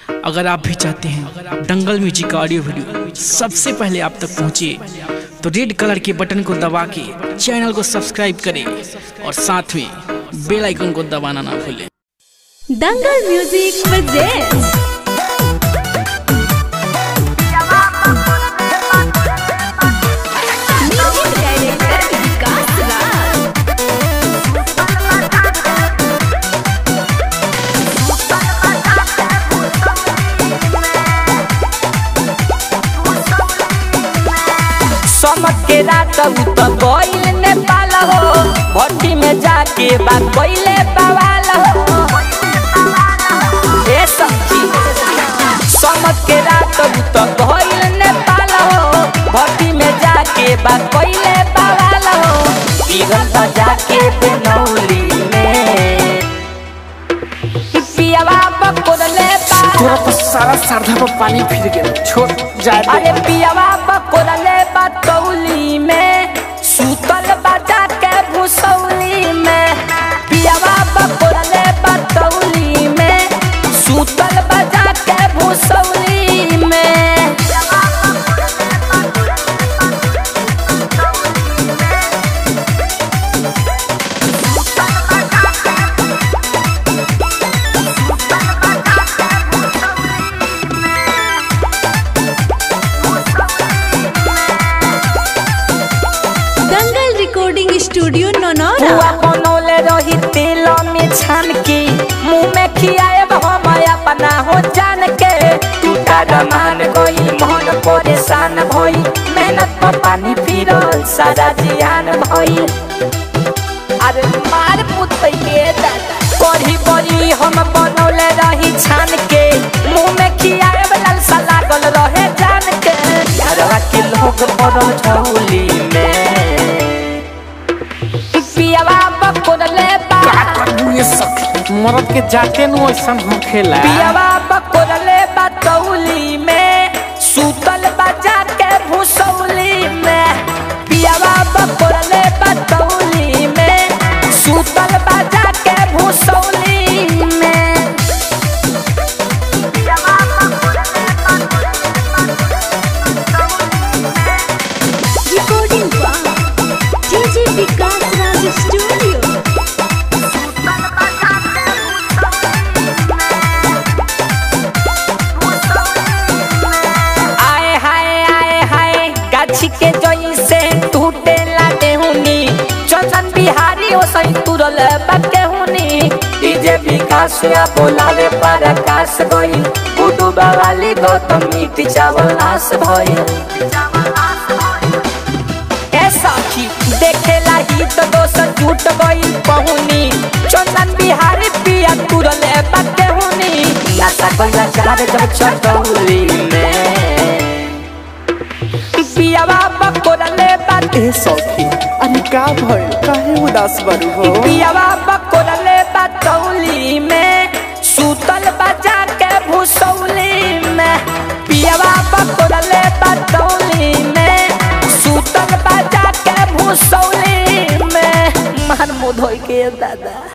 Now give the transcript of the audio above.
अगर आप भी चाहते हैं दंगल म्यूजिक का ऑडियो वीडियो सबसे पहले आप तक पहुंचे तो रेड कलर के बटन को दबा के चैनल को सब्सक्राइब करें और साथ में बेल आइकन को दबाना ना भूलें। दंगल म्यूजिक प्रेजेंट्स समझ के रात तो कोइल नेपाल हो भट्टी में जाके बात कोइले बवाल हो ए सखी समझ के रात तो कोइल नेपाल हो भट्टी में जाके बात कोइले बवाल हो पीगल तो जाके बेनौली में पियावा बकोरले थोड़ा तो सारा सरधा पर पानी फिर गया छोड़ जा दे। अरे पियावा बकोरले बतौली में सूतल बजा के भूसौली में पियावा बकोरले बतौली में सूतल बजा के भूसौली में स्टूडियो नौनौरा हुआ बनौले रही तेल में छान के मुंह में खियाए हम अपना हो जान के टूटा रमान गई मन परेशान भई मेहनत पर पानी फिरल सारा जियान भई अरे मार पुतई के दादा कढ़ी बड़ी हम बनौले रही छान के मुंह में खियाए लालसा लागल रहे जान के घरवा के लोग बड़ झौली में पियावा बकोरले मरद के जाते नु ऐसा होखेला पियावा बकोरले बतौली में सूतल बजा के भूसौली में पियावा बकोरले बतौली में सूतल बजा के भूसौली में recording DJ Vikas Raj studio के जोई से टूटे लाटे हुनी चंदन बिहारी ओ सही तुरल बके हुनी डीजे विकास या बोलावे पर आकाश गई गुडू बवाली गौतम मीठी चावल नाश भई ए सखी देखेला ही तो दोस्त टूट गई पहुनी चंदन बिहारी पिया तुरल बके हुनी नशा कोइला चार जब चटौली में पियावा बकोरले बात ए सखी अरे का भइल काहे उदास बरू हो पियावा बकोरले बतौली में सूतल बजा के भूसौली में पियावा बकोरले बतौली में सूतल बजा के भूसौली में मार मुंह धोई के दादा।